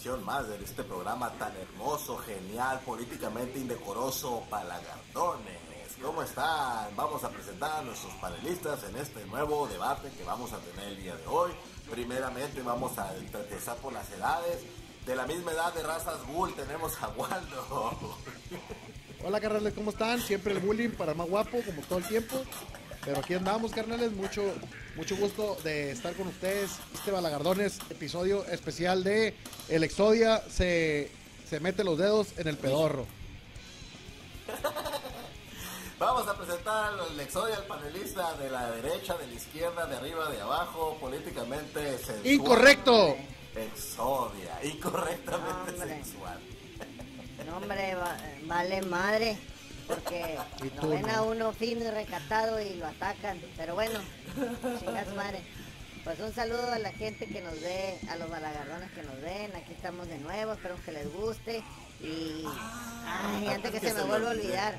emisión más de este programa tan hermoso, genial, políticamente indecoroso, Palagardones. ¿Cómo están? Vamos a presentar a nuestros panelistas en este nuevo debate que vamos a tener el día de hoy. Primeramente vamos a empezar por las edades. De la misma edad de razas Ghoul tenemos a Waldo. Hola carnales, ¿cómo están? Siempre el bullying para más guapo, como todo el tiempo. Pero aquí andamos, carnales, mucho gusto de estar con ustedes. Este Balagardones, episodio especial de El Exodia se mete los dedos en el pedorro. Vamos a presentar al Exodia, el panelista de la derecha, de la izquierda, de arriba, de abajo, políticamente sensual. ¡Incorrecto! Exodia, incorrectamente sensual. No, hombre, vale madre, porque lo ven a uno fino y recatado y lo atacan, pero bueno, chingas madre. Pues un saludo a la gente que nos ve, a los balagardones que nos ven, aquí estamos de nuevo, espero que les guste y antes que se me vuelva a olvidar,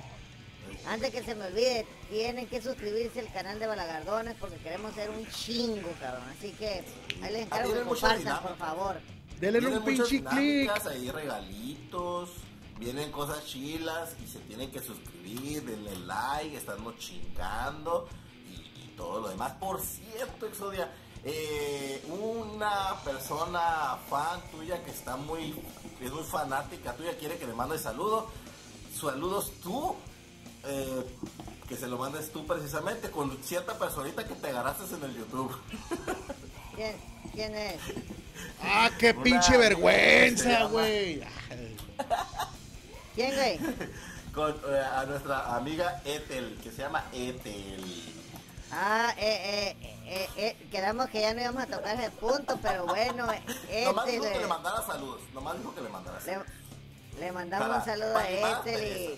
tienen que suscribirse al canal de Balagardones porque queremos ser un chingo, cabrón, así que ahí les encargo que compartan, por favor. Denle un pinche clic. Hay regalitos, vienen cosas chilas y se tienen que suscribir, denle like, estamos chingando y todo lo demás. Por cierto, Exodia, una persona fan tuya que es muy fanática tuya, quiere que le mandes saludos tú, que se lo mandes tú precisamente con cierta personita que te agarraste en el YouTube. ¿Quién es? ¡Ah, qué pinche vergüenza, güey! ¿Quién, güey? Con a nuestra amiga Ethel, que se llama Ethel. Quedamos que ya no íbamos a tocar ese punto, pero bueno, Nomás dijo que le mandara saludos, Le mandamos un saludo a Ethel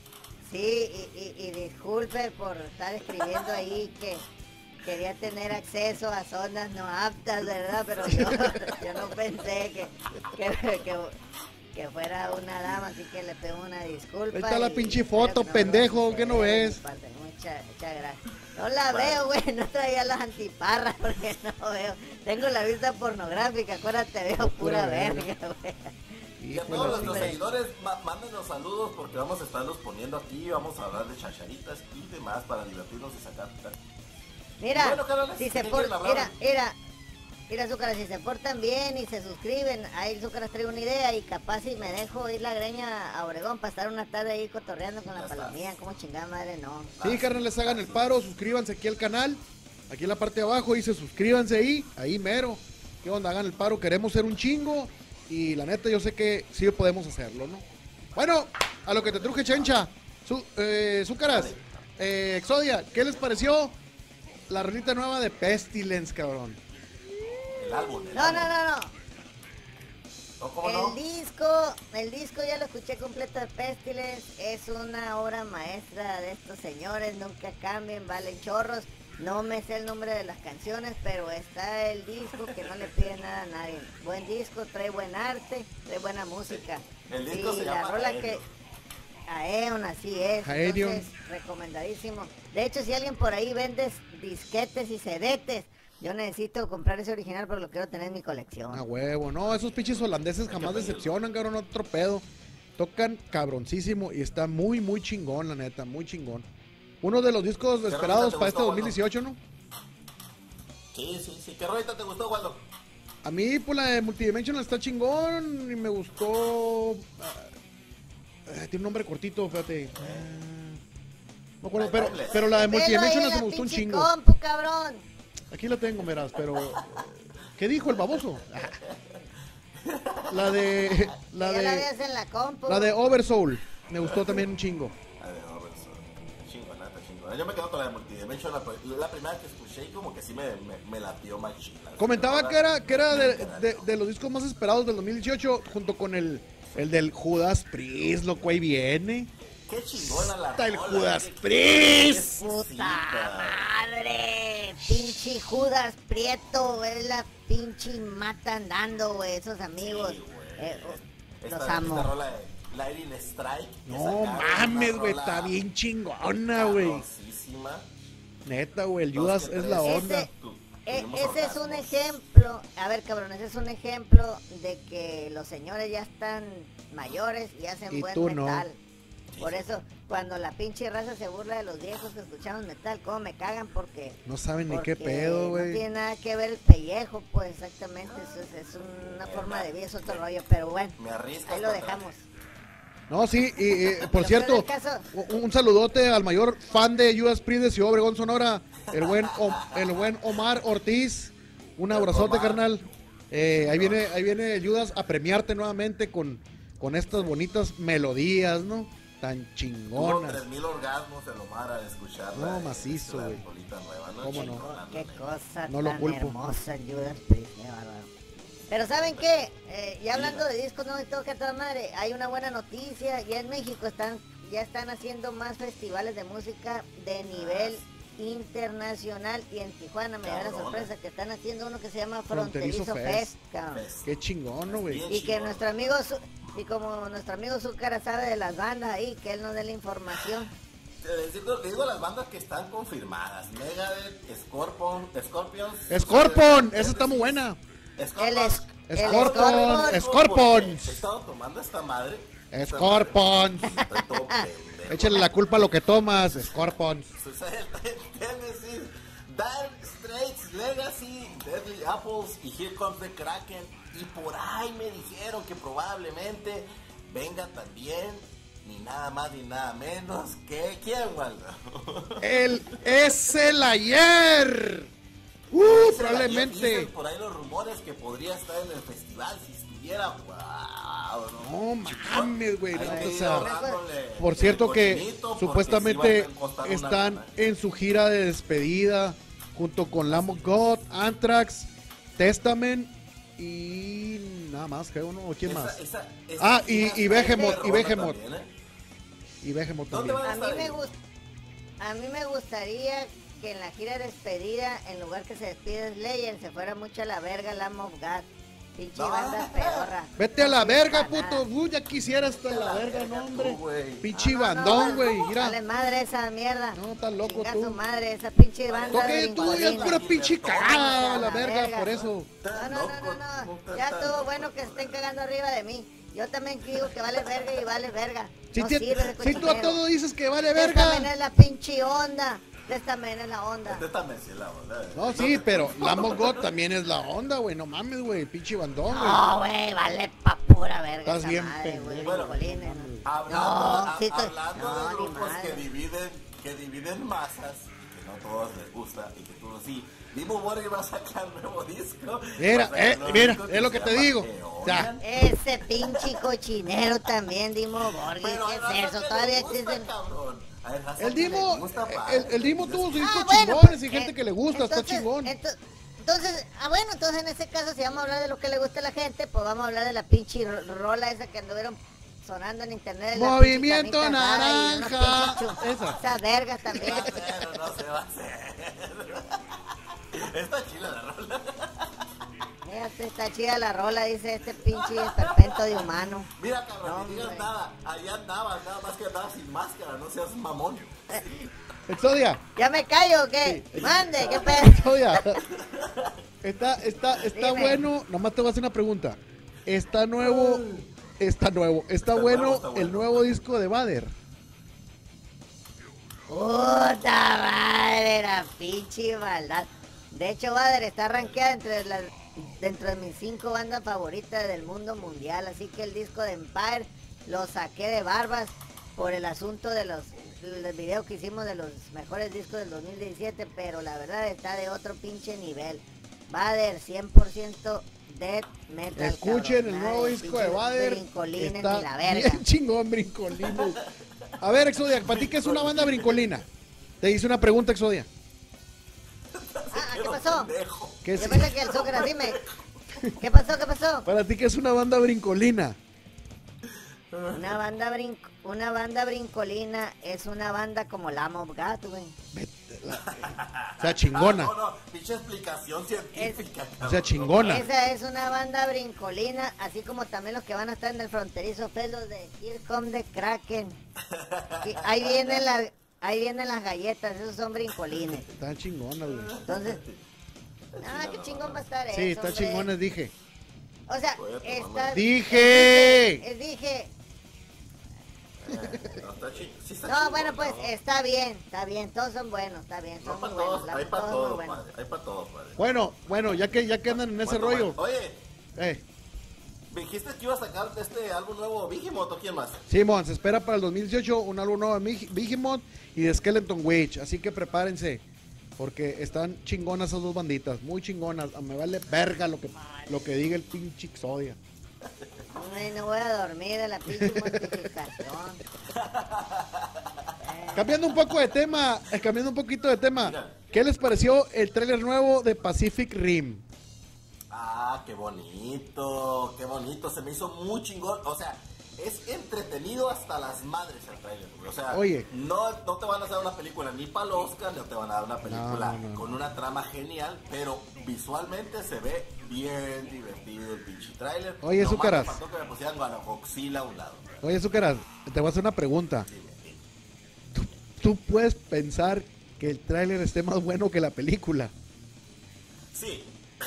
y disculpe por estar escribiendo ahí que quería tener acceso a zonas no aptas, ¿verdad? Pero yo no pensé que fuera una dama, así que le pido una disculpa. Ahí está la pinche foto, pendejo, ¿qué no ves? Muchas gracias. No la veo, güey, no traía las antiparras porque no veo. Tengo la vista pornográfica, acuérdate, veo pura verga, güey. Y a todos nuestros seguidores, mándenos saludos porque vamos a estarlos poniendo aquí, vamos a hablar de chacharitas y demás para divertirnos y sacar. Mira, bueno, Carlos, si se mira, Zúcaras, si se portan bien y se suscriben, ahí Zúcaras trae una idea y capaz si me dejo ir la greña a Obregón para estar una tarde ahí cotorreando con la palomía, como chingada madre, no. Sí, carnal, les hagan el paro, suscríbanse aquí al canal, aquí en la parte de abajo dice suscríbanse ahí mero. ¿Qué onda? Hagan el paro, queremos ser un chingo y la neta yo sé que sí podemos hacerlo, ¿no? Bueno, a lo que te truje, Chencha, Zúcaras, Exodia, ¿qué les pareció la rolita nueva de Pestilence, cabrón? El álbum. No. ¿Cómo no? El disco ya lo escuché completo de Pestilence, es una obra maestra de estos señores, nunca cambien, valen chorros. No me sé el nombre de las canciones, pero está el disco que no le pide nada a nadie. Buen disco, trae buen arte, trae buena música. El disco se la llama rola Aeon. que Aeon, así es. Aeon. Entonces, recomendadísimo. De hecho, si alguien por ahí vende disquetes y cedetes, yo necesito comprar ese original porque lo quiero tener en mi colección. A huevo, no, esos pinches holandeses jamás decepcionan, cabrón, otro pedo. Tocan cabroncísimo y está muy chingón, la neta, muy chingón. Uno de los discos esperados para este 2018, ¿no? Sí. ¿Qué rolita te gustó, Waldo? A mí, pues la de Multidimensional está chingón y me gustó. Tiene un nombre cortito, fíjate. No me acuerdo, pero la de Multidimensional se me gustó un chingo. Compu, cabrón. Aquí la tengo, verás, pero. ¿Qué dijo el baboso? La de Oversoul me gustó también un chingo. Yo me quedo con la de Multidimensional, la primera que escuché y como que sí me latió más chila. Comentaba que era de los discos más esperados del 2018, junto con el del Judas Priest, loco, ahí viene. Qué chingona la Está el rola, Judas Priest. ¡Puta madre! Pinche Judas Prieto, es la pinche mata andando, güey, esos amigos. Sí, los amo. Esta rola de Lightning Strike. No mames, güey, está bien chingona, güey. Neta, güey, el Judas es la onda. ese es un ejemplo, a ver cabrón, ese es un ejemplo de que los señores ya están mayores y hacen Y buen tú no. metal. Por eso, cuando la pinche raza se burla de los viejos que escuchamos metal, cómo me cagan porque... No saben ni qué porque pedo, no güey. tiene nada que ver el pellejo, pues exactamente, eso es una forma de vida, es otro rollo, pero bueno, Me arrisco. ahí lo dejamos. No, sí, y por Lo cierto, peor del caso- un saludote al mayor fan de Judas Priest de Ciudad Obregón, Sonora, el buen Omar Ortiz. Un abrazote, Omar. carnal. Ahí viene Judas a premiarte nuevamente con estas bonitas melodías, ¿no? Tan Tuvo chingonas. 3000 orgasmos el Omar al escucharla. No, macizo, la güey. rolita nueva, ¿no? ¿Cómo no? Chingona, Qué ¿no? cosa No lo tan culpo. hermosa, Judas Priest, qué bárbaro. Pero ¿saben qué? Ya hablando de discos, no, y todo que a toda madre, hay una buena noticia, ya en México ya están haciendo más festivales de música de nivel internacional, y en Tijuana me da la Cabrón. sorpresa que están haciendo uno que se llama Fronterizo Fronterizo Fest. Fest, cabrón. Qué chingón, ¿no, güey? Bien Y que chingón. nuestro amigo, y como nuestro amigo Zúcara sabe de las bandas ahí, que él nos dé la información. Te digo las bandas que están confirmadas: Megadeth, Scorpions. Scorpion, esa está muy buena. Scorpion. Scorpion. He estado tomando esta madre. Scorpion. Estoy todo pendejo. Échale la culpa a lo que tomas, Scorpion. Suicide Tendencies, Dire Straits, Legacy, Deadly Apples y Here Comes the Kraken. Y por ahí me dijeron que probablemente venga también ni nada más ni nada menos que ¿quién, Waldo? Es el ayer. Dicen Probablemente. por ahí los rumores que podría estar en el festival si estuviera. Wow, No mames, güey. Hay no, que o ir sea, ahorrándole por el cierto que cochinito, porque supuestamente sí van a costar una están lana. en su gira de despedida junto con Lamb of God, Anthrax, Testament y nada más, creo, ¿no? ¿O quién más? Ah, y Behemoth, y Behemoth. También, ¿eh? Y Behemoth ¿Dónde también. van? A mí me gustaría que en la gira de despedida, en lugar que se despide Slayer, se fuera mucho a la verga Lamb of God. Pinche No. banda pedorra. Vete a la No verga, sirve para puto. Uy, ya quisiera estar en la verga, no, hombre. tú, güey. Pinche nada. bandón, güey. Dale Mira. madre esa mierda. No, estás loco Chinga tú. su madre, esa pinche banda Toque tú, ya es brincolina. pura pinche cagada, la La verga, verga. por eso. No. Ya estuvo bueno que se estén cagando arriba de mí. Yo también digo que vale verga y vale verga. Si, No te- sirve de si tú a cochinero. todo dices que vale Esta verga. también es la pinche onda. Esta también es la onda. Esta también sí la onda. No, sí, pero Lamb of God también es la onda, güey. No mames, güey. Pinche bandón, güey. No, güey, vale pa' pura verga. Estás esa bien madre, güey, pendejo. brincolines. Hablando, sí estoy- hablando no, de ni grupos madre. que dividen masas, que no a todos les gusta y que tú sí. Dimo Borgir va a sacar nuevo disco. Mira, va a sacar nuevo mira, disco es lo que se te llama digo. Eonan. Ya. Ese pinche cochinero también, Dimo Borghi. Pero ¿Qué hay raza es eso? que Todavía le gusta, existen. cabrón. Hay raza El que le Dimo, gusta, el Dimo tuvo sus discos Bueno, chingones pues, y gente que le gusta, está entonces- chingón. Entonces, bueno, entonces en ese caso, si vamos a hablar de lo que le gusta a la gente, pues vamos a hablar de la pinche rola esa que anduvieron sonando en internet. la Movimiento pinche carnita asada y unos naranja. pinches Esa. Esas vergas también. Pero no se va a hacer. Está chila la rola. Fíjate, está chida la rola, dice este pinche esperpento de humano. Mira, cabrón, No, ni digas hombre. nada. Allá andabas, nada más que andabas sin máscara, no seas mamón. Exodia, ¿Ya me callo o qué? Mande, qué pedo. Exodia. Está Dime. bueno, nomás te voy a hacer una pregunta. Está Está bueno nuevo, está bueno. el nuevo disco de Vader. Puta madre, la pinche maldad. De hecho, Vader está rankeada dentro de mis 5 bandas favoritas del mundo mundial. Así que el disco de Empire lo saqué de barbas por el asunto del video que hicimos de los mejores discos del 2017. Pero la verdad está de otro pinche nivel. Vader 100% death metal. Escuchen cabrón. el nuevo Nada disco de pinches Vader. brincolines Está ni la verga. bien chingón, brincolines. A ver, Exodia, ¿para ti qué es una banda brincolina? Te hice una pregunta, Exodia. ¿Qué pasó? Pendejo. ¿Qué es- Yo pensé que el Zócrates, dime. ¿Qué pasó? ¿Qué pasó? Para ti qué es una banda brincolina? Una banda brincolina es una banda como Lamb of God, güey. O sea, chingona. No, pinche explicación científica, O cabrón. sea, chingona. Esa es una banda brincolina, así como también los que van a estar en el fronterizo Fest, los de Here Come the Kraken. Y ahí vienen las galletas, esos son brincolines. Está chingona, güey. Entonces, Ah, qué chingón va a estar eso. Sí, está hombre. chingón, les dije. O sea, Oye, está... ¡Dije! Dije... No, está sí está No, chingón, bueno, pues ¿no? está bien, todos son buenos, está bien, No, son muy para buenos. todos, hay para todos muy todos, buenos. padre. Hay para todos, padre. Bueno, ya que andan en ese rollo. Oye, Eh, dijiste que iba a sacar este álbum nuevo Behemoth, ¿o quién más? Simón, se espera para el 2018 un álbum nuevo de Behemoth y de Skeleton Witch, así que prepárense, porque están chingonas esas dos banditas, muy chingonas. Me vale verga lo que diga el pinche Exodia. Ay, no voy a dormir de la pinche mortificación. Cambiando un poco de tema, cambiando un poquito de tema, ¿qué les pareció el tráiler nuevo de Pacific Rim? Ah, qué bonito, se me hizo muy chingón, o sea, es entretenido hasta las madres el trailer, o sea, Oye. no te van a hacer una película ni para el Oscar, no te van a dar una película No. con una trama genial, pero visualmente se ve bien divertido el pinche trailer. Oye, Nomás Zúcaras. me faltó que me pusieran a Godzilla a un lado. Oye, Zúcaras, te voy a hacer una pregunta. ¿Tú puedes pensar que el tráiler esté más bueno que la película? Sí.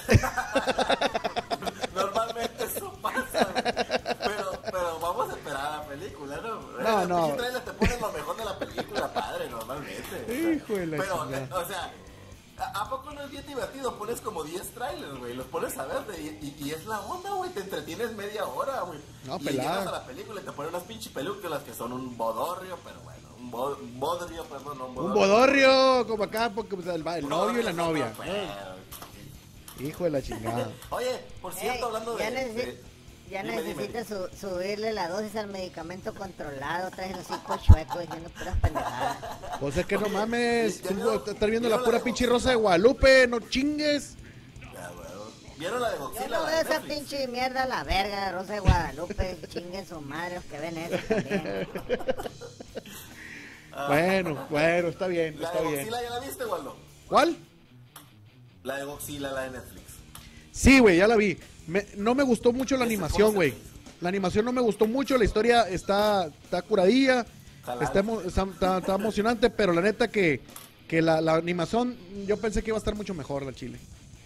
Normalmente eso pasa, pero vamos a esperar a la película, ¿no? No. El trailer te pone lo mejor de la película, padre, normalmente. Hijo de la Pero, chingada. o sea, ¿a poco no es bien divertido? Pones como 10 trailers, güey, los pones a ver y es la onda, güey, te entretienes media hora, güey. No, y pelada. llegas a la película y te ponen unas pinches películas que son un bodorrio, pero bueno, un bodrio, perdón, no un bodorrio. Un bodorrio, como acá, porque pues, el novio y la novia. Pero, Hijo de la chingada. oye, por cierto, hablando ya de... ya Dime, necesitas subirle la dosis al medicamento controlado, traes los hocico chueco diciendo puras pendejadas. O sea que no mames, Ya tú vieron- estás viendo la vieron pura la de pinche Godzilla. Rosa de Guadalupe, no chingues. Ya, güey. ¿Vieron la de Yo Godzilla? no la veo de esa Netflix? pinche mierda a la verga de Rosa de Guadalupe, chinguen su madre los que ven eso también. Bueno, está bien, ¿La está de bien. Godzilla ya la viste, Waldo? ¿Cuál? La de Godzilla, la de Netflix. Sí, güey, ya la vi. No me gustó mucho la ¿Ese animación, cómo se güey. te hizo? La animación no me gustó mucho, la historia está curadilla, Jalada. está emocionante, pero la neta que la animación, yo pensé que iba a estar mucho mejor la chile.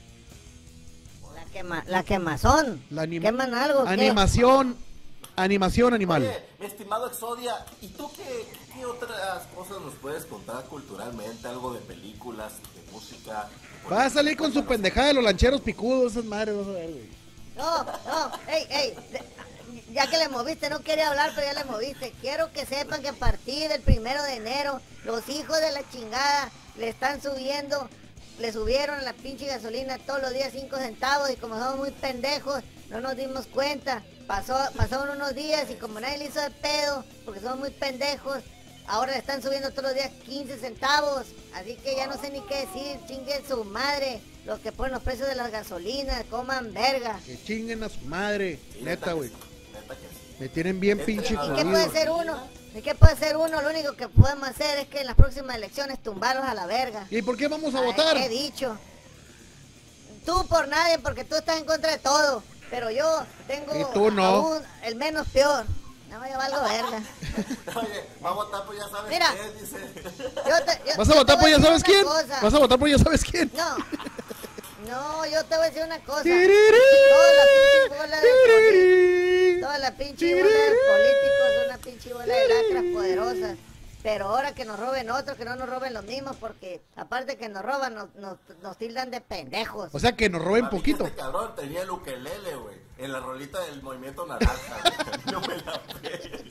La quemazón. ¿Queman algo? ¿qué? Animación animal. Oye, mi estimado Exodia, ¿y tú qué otras cosas nos puedes contar culturalmente? Algo de películas, de música. Va a salir con su pendejada de los lancheros picudos, esas madres, vas a ver, güey. No, ey, ya que le moviste, no quería hablar, pero ya le moviste. Quiero que sepan que a partir del 1 de enero, los hijos de la chingada le subieron la pinche gasolina todos los días 5 centavos y como somos muy pendejos, no nos dimos cuenta. Pasaron unos días y como nadie le hizo de pedo, porque somos muy pendejos, ahora le están subiendo todos los días 15 centavos. Así que ya no sé ni qué decir, chinguen su madre. Los que ponen los precios de las gasolinas, coman verga. Que chinguen a su madre, Sí, neta, que güey. sí, neta que sí. Me tienen bien Entre- pinche ¿Y qué ¿Y qué jodido. puede hacer uno? ¿Y qué puede hacer uno? Lo único que podemos hacer es que en las próximas elecciones tumbarlos a la verga. ¿Y por qué vamos a Ay, votar? He dicho. Tú por nadie, porque tú estás en contra de todo. Pero yo tengo Y tú no. aún el menos peor. No, yo valgo verga. Oye, va a votar pues ya sabes Mira. qué, dice. ¿Vas a votar por ya sabes quién? Cosa. ¿Vas a votar por ya sabes quién? No, yo te voy a decir una cosa. Tirirí, Toda la pinche bola de políticos son una pinche bola de lacras poderosas. Pero ahora que nos roben otros, que no nos roben los mismos, porque aparte que nos roban, nos tildan de pendejos. O sea que nos roben Mami, poquito. Este cabrón tenía el ukelele, güey. En la rolita del movimiento naranja, güey. No me la pe.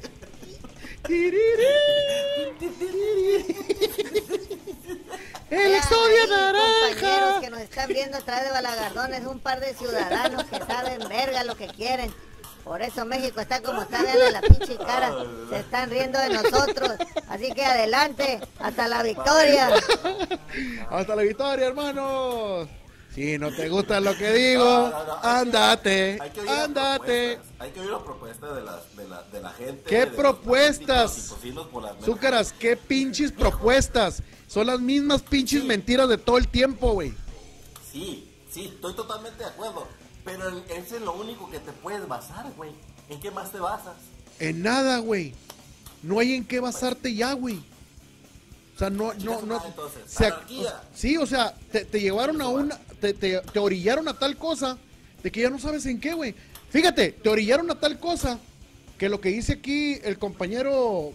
El Vean Exodia ahí, compañeros naranja. que nos están viendo a través de Balagardones, un par de ciudadanos que saben verga lo que quieren. Por eso México está como está, vean la pinche cara, se están riendo de nosotros. Así que adelante, hasta la victoria. Hasta la victoria, hermanos. Si no te gusta lo que digo, No, ándate, Hay que oír las ándate. propuestas. Hay que oír las propuestas de la gente. ¿Qué de los propuestas? políticos y cocinos por las mesas. Zúcaras, qué pinches propuestas. Son las mismas pinches Sí. mentiras de todo el tiempo, güey. Sí, estoy totalmente de acuerdo. Pero ese es lo único que te puedes basar, güey. ¿En qué más te basas? En nada, güey. No hay en qué basarte ya, güey. O sea, no. Chinga su madre, entonces. se- Anarquía. sí, o sea, te llevaron a te orillaron a tal cosa de que ya no sabes en qué, güey. Fíjate, te orillaron a tal cosa que lo que dice aquí el compañero,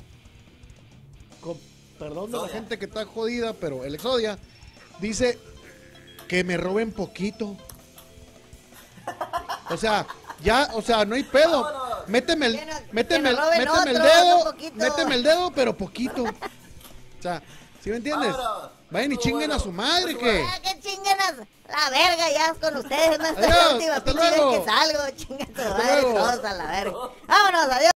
perdón de la gente que está jodida, pero el Exodia, dice que me roben poquito. O sea, ya, o sea, no hay pedo. Méteme el dedo, pero poquito. O sea, ¿sí me entiendes? Vayan y chinguen a su madre, que. Que chinguen a la verga, ya con ustedes. No es la última pinche vez que salgo. Chinguen a su madre todos a la verga. Vámonos, adiós.